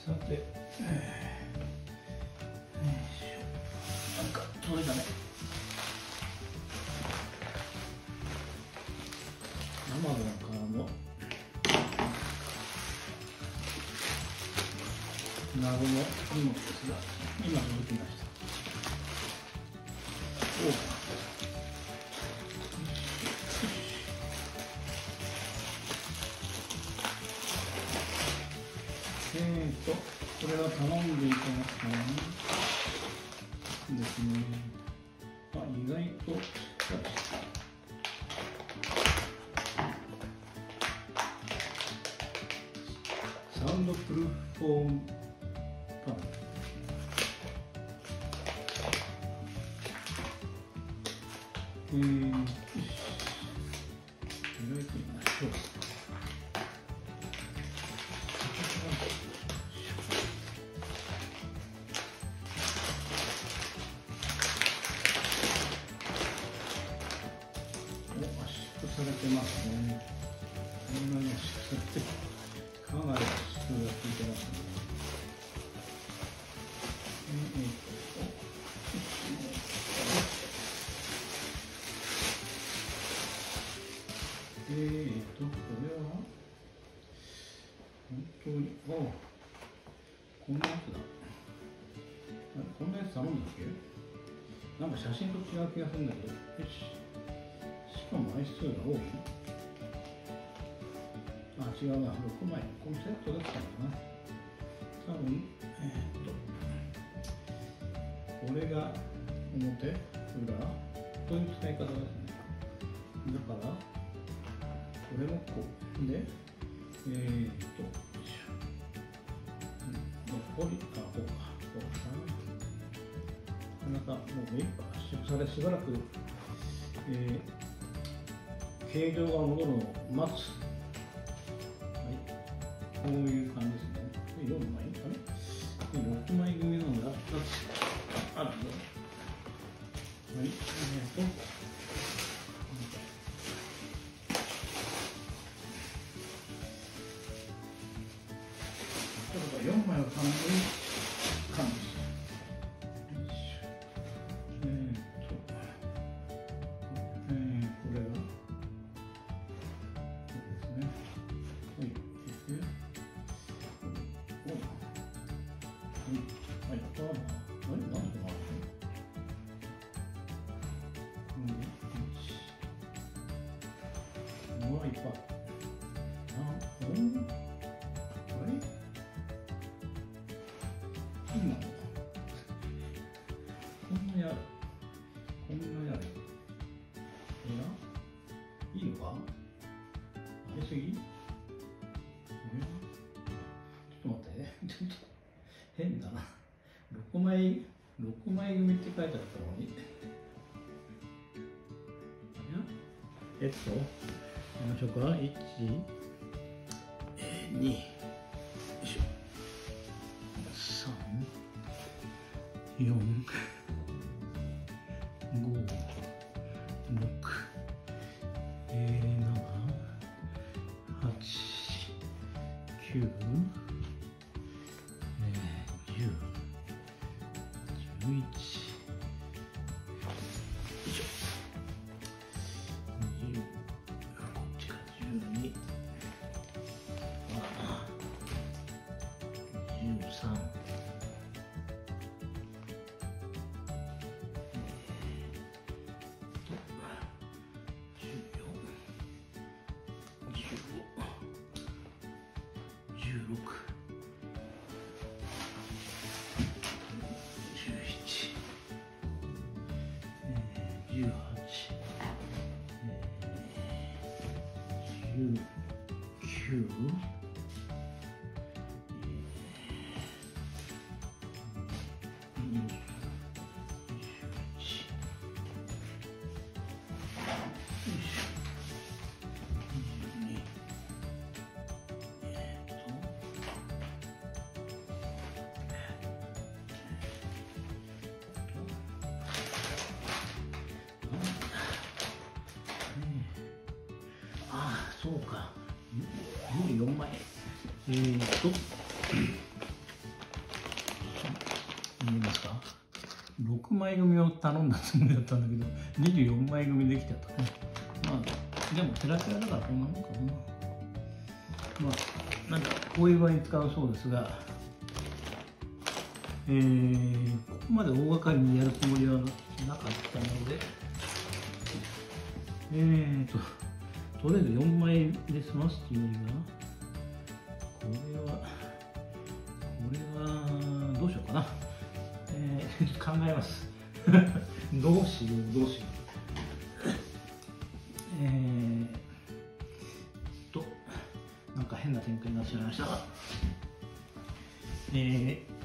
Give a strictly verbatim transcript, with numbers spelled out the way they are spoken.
さて、えー、なんか届いたね。アマゾンからの謎の荷物ですが、今届きました。おうえーと、これは頼んでいたやつかなですね。あ、意外としっかりした。サウンドプルーフフォームパン。えー、よし。開いてみましょう。されてますね。こんなに圧縮されて、かなり圧縮が効いてますね。えーと、えーと、これは本当に、ああ、こんなやつだ。こんなやつ頼んだっけ？なんか写真と違う気がするんだけど、よし。しかも枚数が多い。あ、違うな、ろくまい。このセットだったのかな。多分、えー、っと、これが表、裏、という使い方ですね。だから、これもこう。で、えー、っと、残り、あ、こうか、こうかな。なかなかもう目いっぱい圧縮され、しばらく、えー形状が戻るのを待つ。はい。こういう感じですね。よんまいかね。ろくまい組のがあるの。はい。えーと。例えばよんまいを単純に管理する。はい、これは何、何でもあるの？もういっぱい。あ、うん？あれ？今のか。こんなやる。こんなやる。いや、いいのか？ありすぎ？ちょっと待ってね。ちょっと変だな。ろくまい、ろくまい組って書いてあったのに。えっと、見ましょうか。いち、に、さん、よん、ご、ろく、なな、はち、きゅう、じゅう、じゅういち、にじゅう、こっちがじゅうに、じゅうさん、じゅうよん、じゅうご、じゅうろく、じゅうなな、じゅうはち、じゅうきゅう、そうか。よんまい。えーっと、 見えますか？ろくまい組を頼んだつもりだったんだけど、にじゅうよんまい組できちゃったね。まあ、でもペラペラだからこんなもんかな。まあ、なんかこういう場合に使うそうですが、えー、ここまで大掛かりにやるつもりはなかったので、えーと、とりあえずよんまいで済ますっていうよりは、これは、これは、どうしようかな。えー、考えます。どうしよう、どうしよう。えーと、なんか変な展開になっちゃいましたが、えー